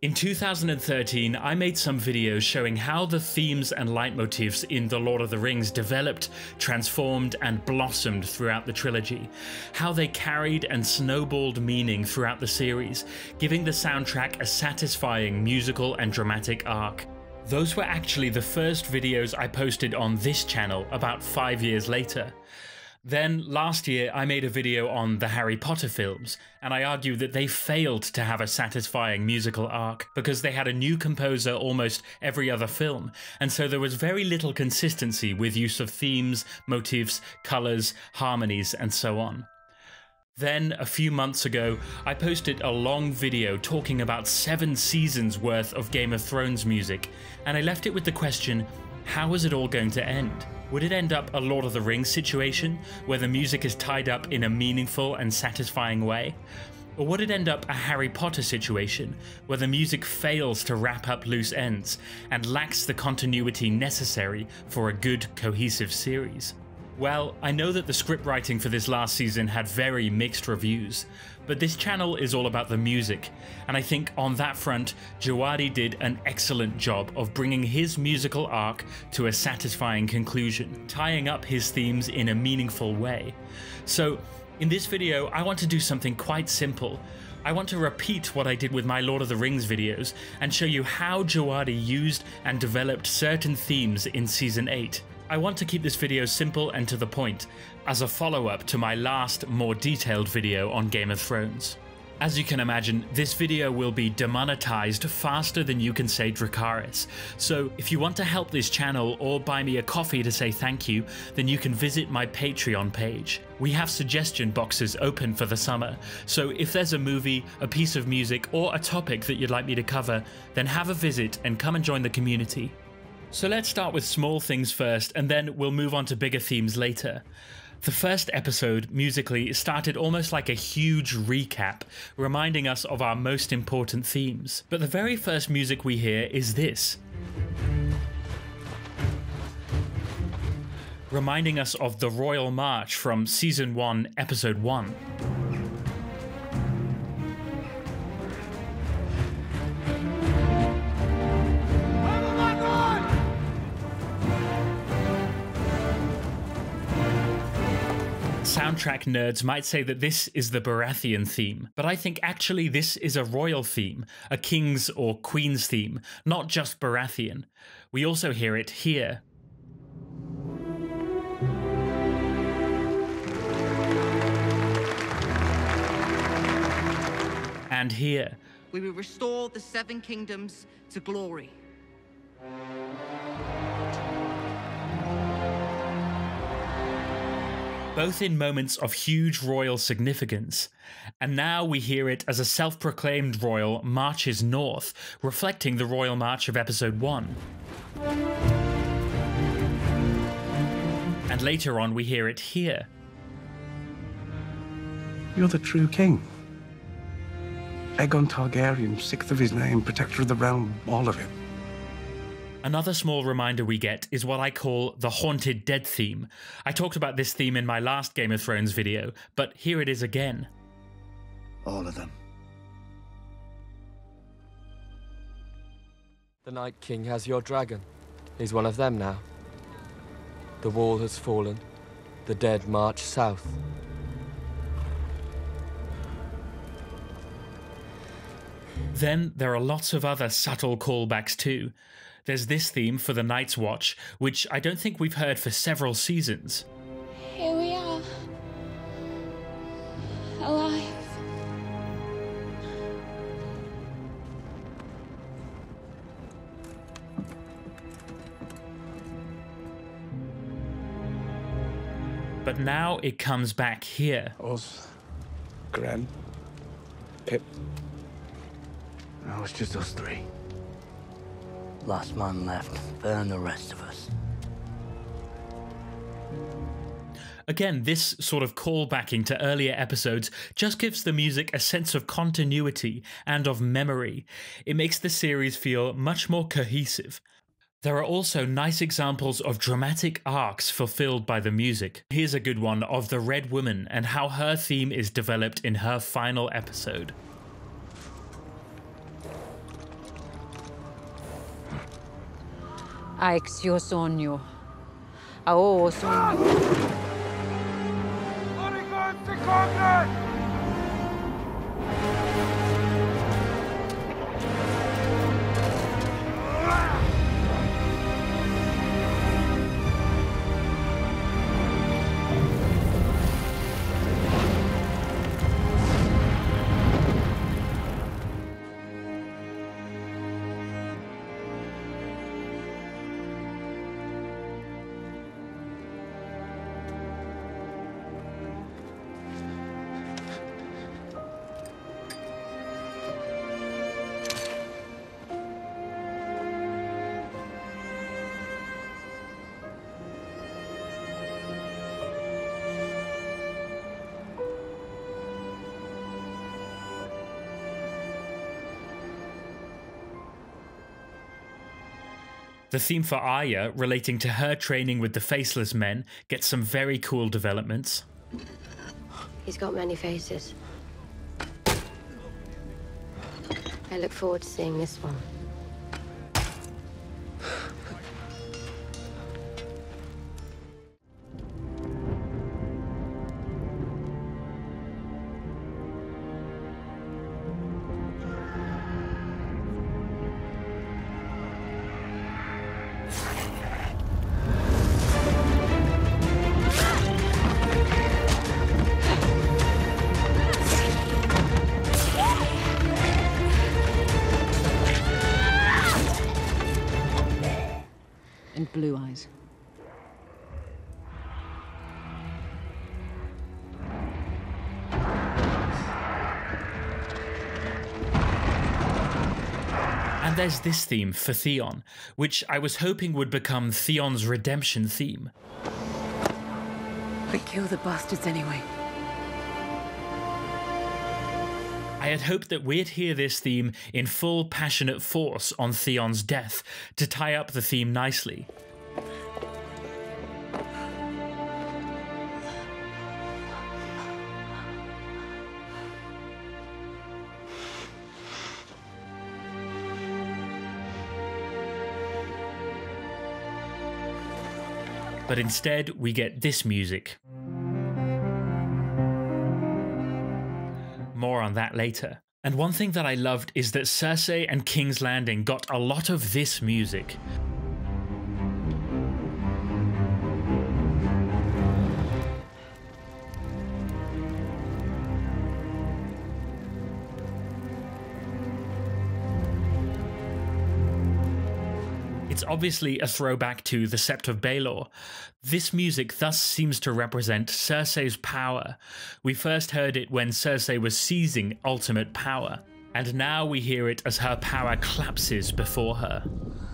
In 2013, I made some videos showing how the themes and leitmotifs in The Lord of the Rings developed, transformed, and blossomed throughout the trilogy, how they carried and snowballed meaning throughout the series, giving the soundtrack a satisfying musical and dramatic arc. Those were actually the first videos I posted on this channel about 5 years later. Then, last year, I made a video on the Harry Potter films, and I argue that they failed to have a satisfying musical arc, because they had a new composer almost every other film, and so there was very little consistency with use of themes, motifs, colours, harmonies, and so on. Then, a few months ago, I posted a long video talking about 7 seasons worth of Game of Thrones music, and I left it with the question, how is it all going to end? Would it end up a Lord of the Rings situation, where the music is tied up in a meaningful and satisfying way? Or would it end up a Harry Potter situation, where the music fails to wrap up loose ends, and lacks the continuity necessary for a good, cohesive series? Well, I know that the script writing for this last season had very mixed reviews, but this channel is all about the music, and I think on that front, Djawadi did an excellent job of bringing his musical arc to a satisfying conclusion, tying up his themes in a meaningful way. So, in this video, I want to do something quite simple. I want to repeat what I did with my Lord of the Rings videos, and show you how Djawadi used and developed certain themes in Season 8. I want to keep this video simple and to the point, as a follow-up to my last, more detailed video on Game of Thrones. As you can imagine, this video will be demonetized faster than you can say Dracarys, so if you want to help this channel or buy me a coffee to say thank you, then you can visit my Patreon page. We have suggestion boxes open for the summer, so if there's a movie, a piece of music, or a topic that you'd like me to cover, then have a visit and come and join the community. So let's start with small things first, and then we'll move on to bigger themes later. The first episode, musically, started almost like a huge recap, reminding us of our most important themes. But the very first music we hear is this, reminding us of the Royal March from Season 1, Episode 1. Soundtrack nerds might say that this is the Boratheon theme, but I think actually this is a royal theme, a king's or queen's theme, not just Boratheon. We also hear it here. And here. We will restore the 7 kingdoms to glory. Both in moments of huge royal significance, and now we hear it as a self-proclaimed royal marches north, reflecting the royal march of Episode 1. And later on we hear it here. You're the true king. Aegon Targaryen, 6th of his name, protector of the realm, all of it. Another small reminder we get is what I call the Haunted Dead theme. I talked about this theme in my last Game of Thrones video, but here it is again. All of them. The Night King has your dragon. He's one of them now. The wall has fallen. The dead march south. Then there are lots of other subtle callbacks too. There's this theme for the Night's Watch, which I don't think we've heard for several seasons. Here we are. Alive. But now it comes back here. Us, Gren, Pip. No, it's just us 3. Last man left, burn the rest of us. Again, this sort of callbacking to earlier episodes just gives the music a sense of continuity and of memory. It makes the series feel much more cohesive. There are also nice examples of dramatic arcs fulfilled by the music. Here's a good one of the Red Woman and how her theme is developed in her final episode. Aixio sonio. Ao sonio. The theme for Arya, relating to her training with the Faceless Men, gets some very cool developments. He's got many faces. I look forward to seeing this one. And blue eyes. And there's this theme for Theon, which I was hoping would become Theon's redemption theme. But kill the bastards anyway. I had hoped that we'd hear this theme in full passionate force on Theon's death to tie up the theme nicely. But instead, we get this music. More on that later. And one thing that I loved is that Cersei and King's Landing got a lot of this music. It's obviously a throwback to the Sept of Baelor. This music thus seems to represent Cersei's power. We first heard it when Cersei was seizing ultimate power, and now we hear it as her power collapses before her.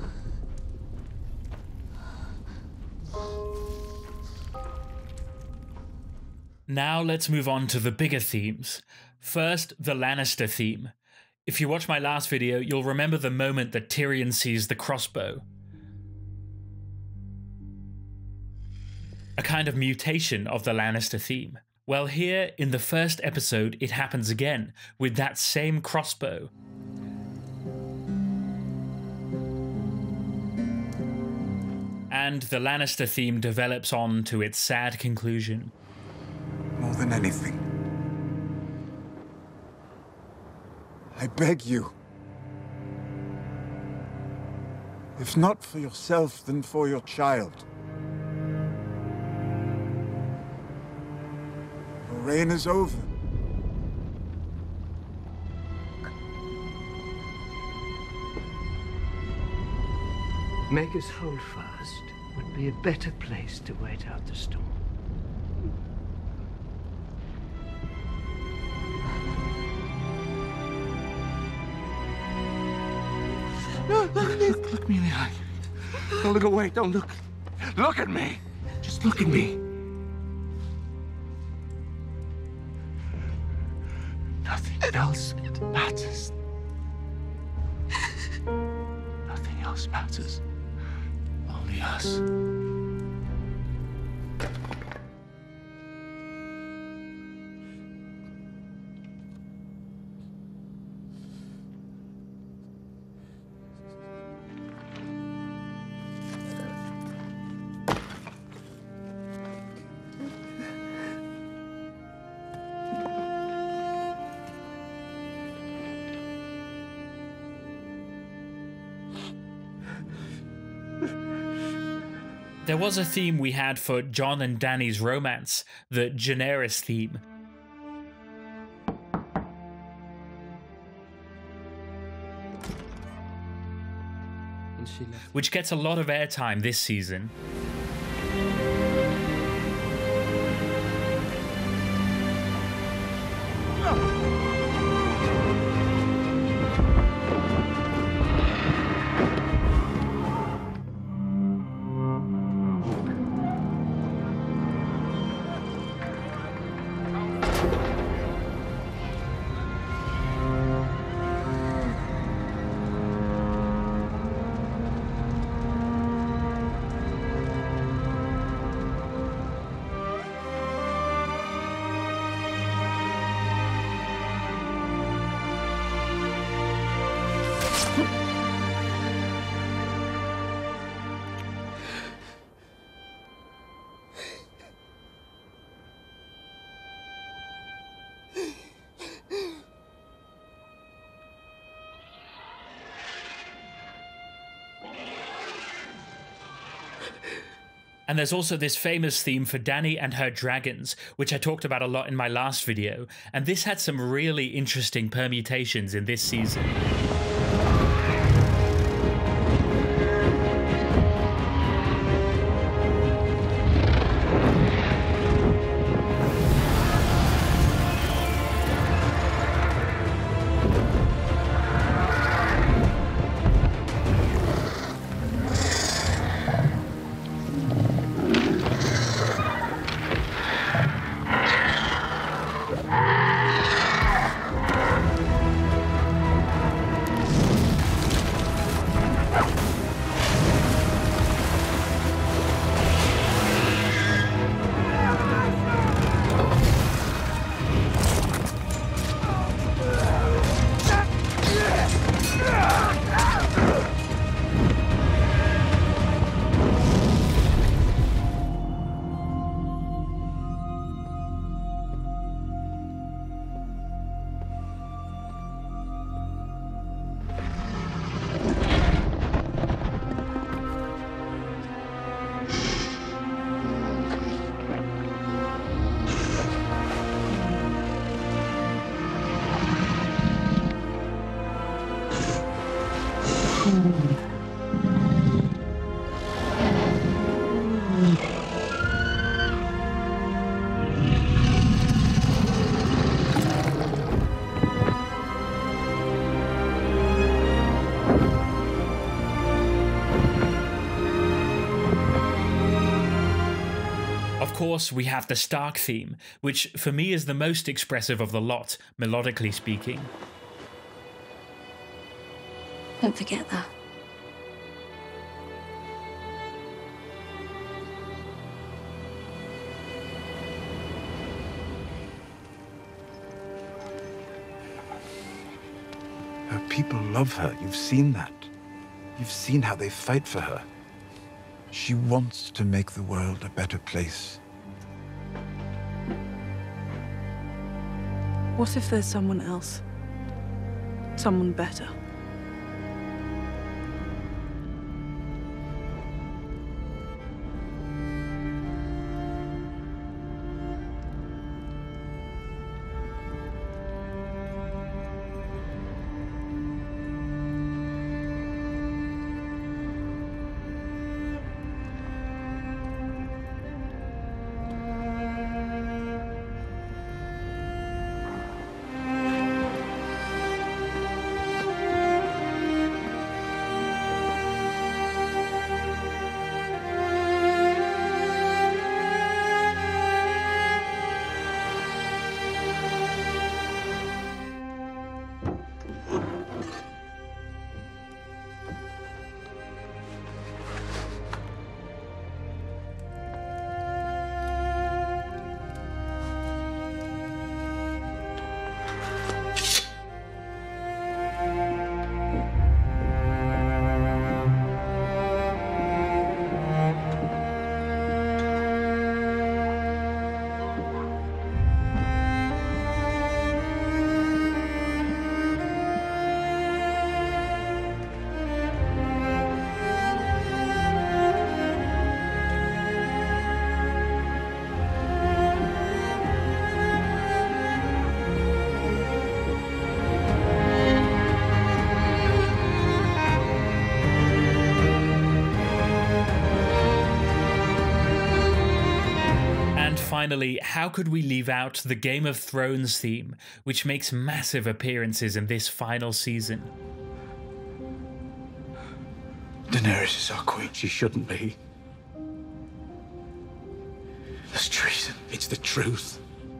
Now let's move on to the bigger themes. First, the Lannister theme. If you watch my last video, you'll remember the moment that Tyrion sees the crossbow. A kind of mutation of the Lannister theme. Well, here in the first episode, it happens again with that same crossbow. And the Lannister theme develops on to its sad conclusion. More than anything, I beg you, if not for yourself, then for your child. Your reign is over. Maker's Hold Fast would be a better place to wait out the storm. No, look me in the eye. Don't look away, don't look. Look at me. Just look at me. Nothing else matters. Nothing else matters. Only us. There was a theme we had for Jon and Dany's romance, the Jonerys theme. And she left. Which gets a lot of airtime this season. And there's also this famous theme for Dany and her dragons, which I talked about a lot in my last video, and this had some really interesting permutations in this season. Of course, we have the Stark theme, which for me is the most expressive of the lot, melodically speaking. Don't forget that. Her people love her. You've seen that. You've seen how they fight for her. She wants to make the world a better place. What if there's someone else? Someone better? finally, how could we leave out the Game of Thrones theme, which makes massive appearances in this final season? Daenerys is our queen. She shouldn't be. There's treason. It's the truth.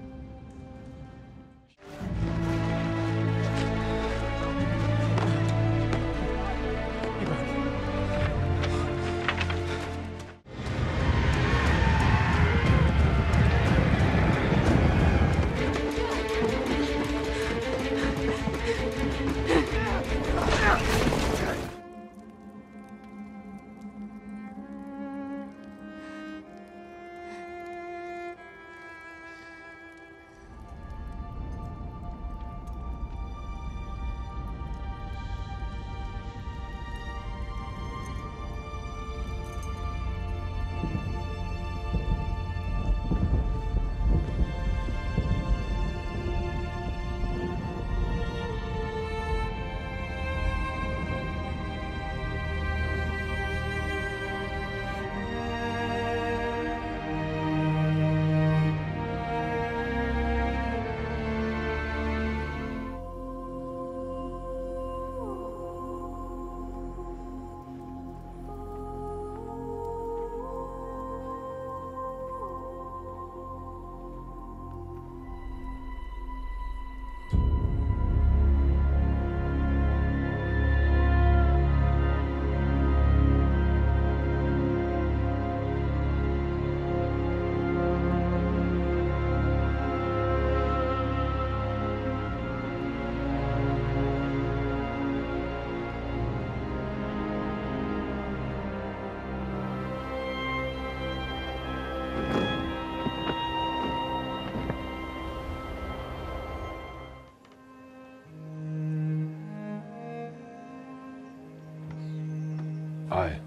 Aye.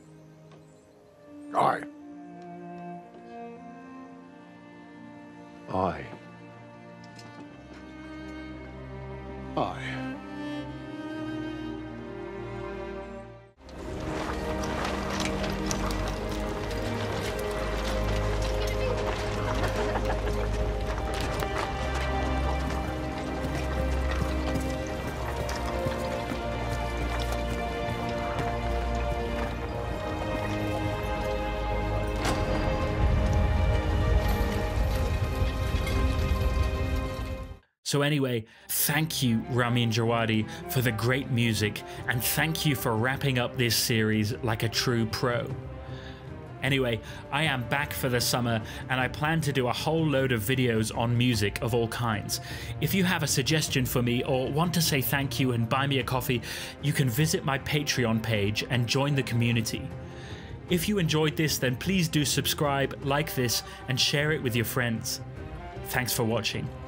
Aye. Aye. Aye. So anyway, thank you Ramin Djawadi for the great music, and thank you for wrapping up this series like a true pro. Anyway, I am back for the summer and I plan to do a whole load of videos on music of all kinds. If you have a suggestion for me or want to say thank you and buy me a coffee, you can visit my Patreon page and join the community. If you enjoyed this, then please do subscribe, like this, and share it with your friends. Thanks for watching.